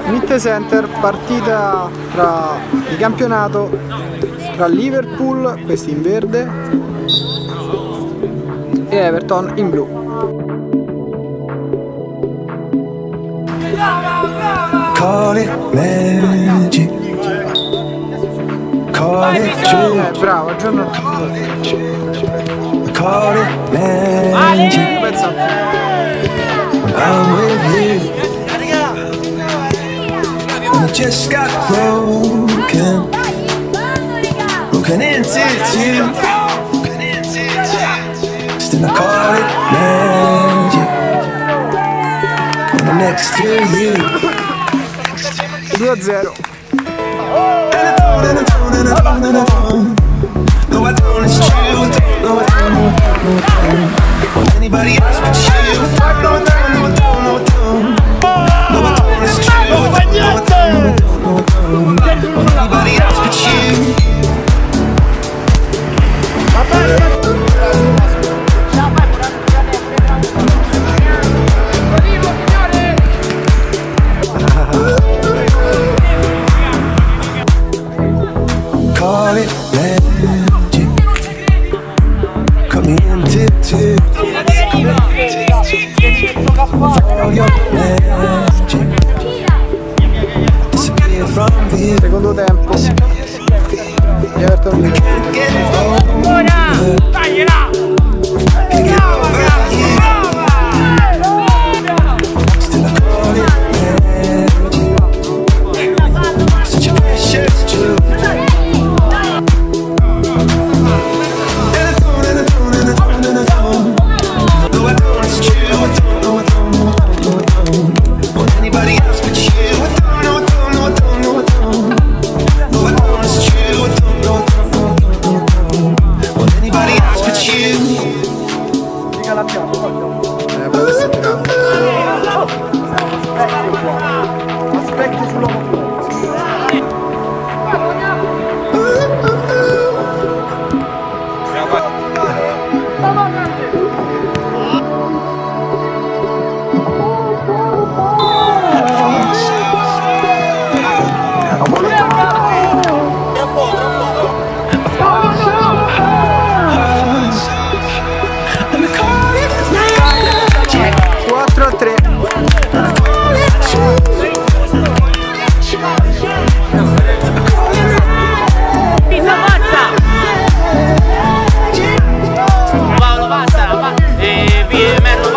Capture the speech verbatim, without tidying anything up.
Mitte Center, partita tra di campionato tra Liverpool, questi in verde, e Everton in blu. Call it magic. Call it true. Eh, bravo, giorno. Call it magic. I'm with you. And it just got broken. Broken into two. Still I call it magic. When I'm next to you. due a zero. No, I don't, it's true. No, I don't, no, I don't want anybody else but you. No, I don't, no, I don't, no, I don't. No, I don't, it's true. No, I don't, no, I don't want anybody else but you. Call it magic. Come into two. For your magic. Disappear from view. Secondo tempo di Everton. Ancora! Tagliela! Brava, brava! Still I call it magic. Such a precious truth. Aspetto sull'uomo. quattro a tre. Pisa, forza! Paolo, passa! E via, merda!